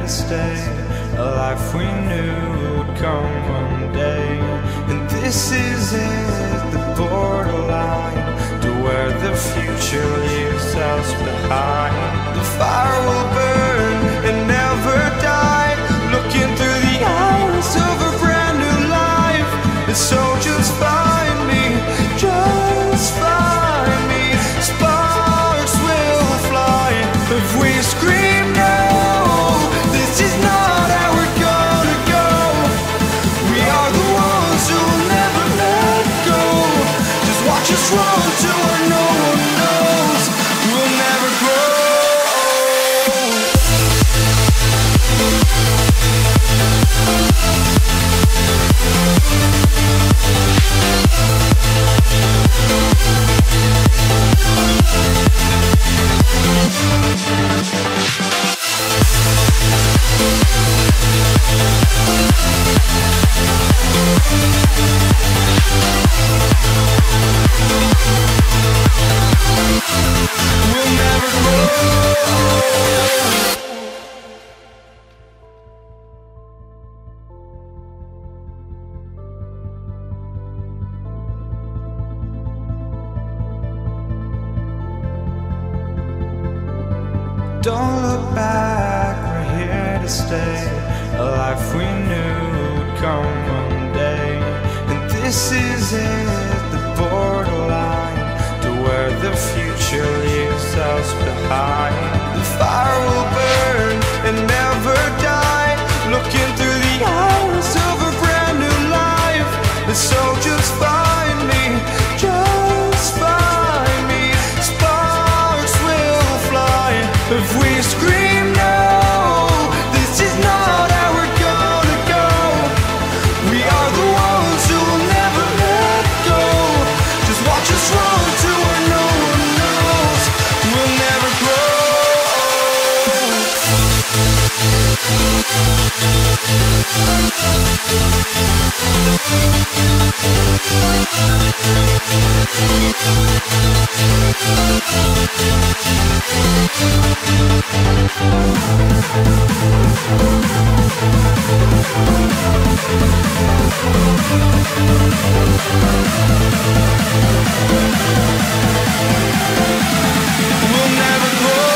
to stay, a life we knew would come one day. And this is it, the borderline to where the future leaves us behind. The fire will burn and never die, looking through the eyes of a brand new life. And so just find me, just find me. Sparks will fly if we scream no. This is not how we're gonna go. We are the ones who will never let go. Just watch us run to where no one knows. We'll never grow. We'll never grow. Don't look back, we're here to stay, a life we knew would come one day. And this is it, the borderline to where the future leaves us behind. The fire will burn and never die, looking through the eyes of a brand new life. And so just find me, just find me. Sparks will fly if we scream no. This is not how we're gonna go. We are the ones who will never let go. Just watch us run to where no one knows. We'll never grow. We'll never grow.